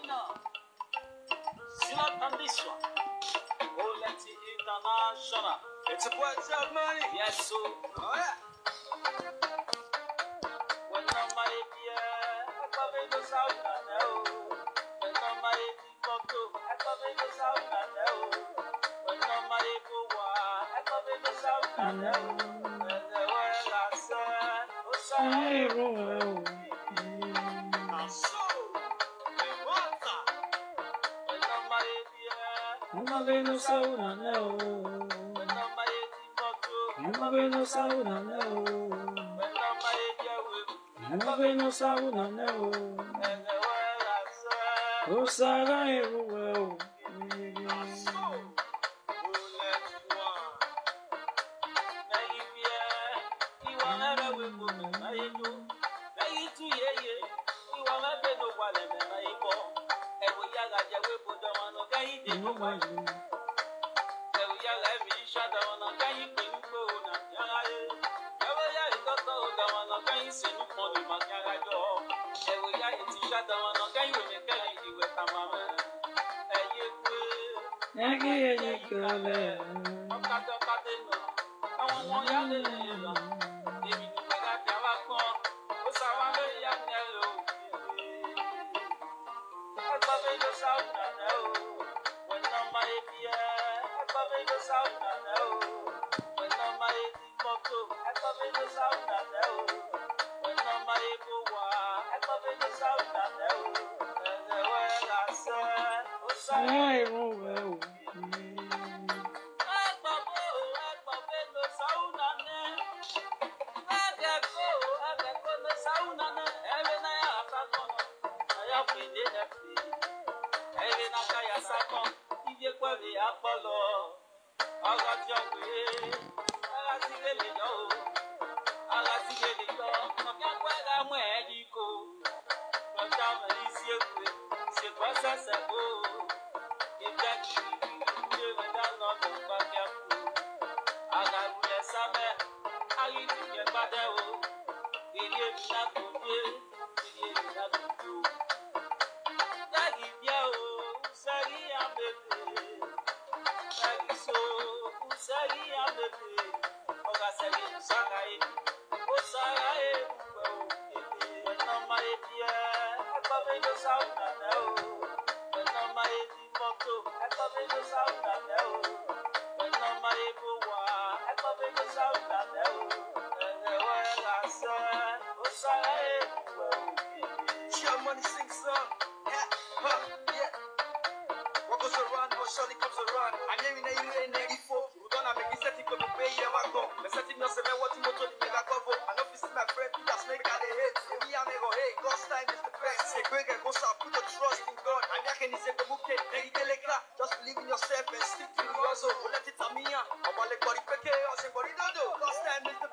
Not on this one. Gorretti International. It's a boy job money. Yes, so. Oh yeah. When nobody here, I come in the south and when nobody photo, I come in the south and when nobody go I come in the south and when the world I said, OSANODAZIE. No sauna, no. No sauna, no. No sauna, no. Oh, Sarah, everywhere. Just believe in yourself and stick to the hustle. Let it tell me, I'm all like body, last time is the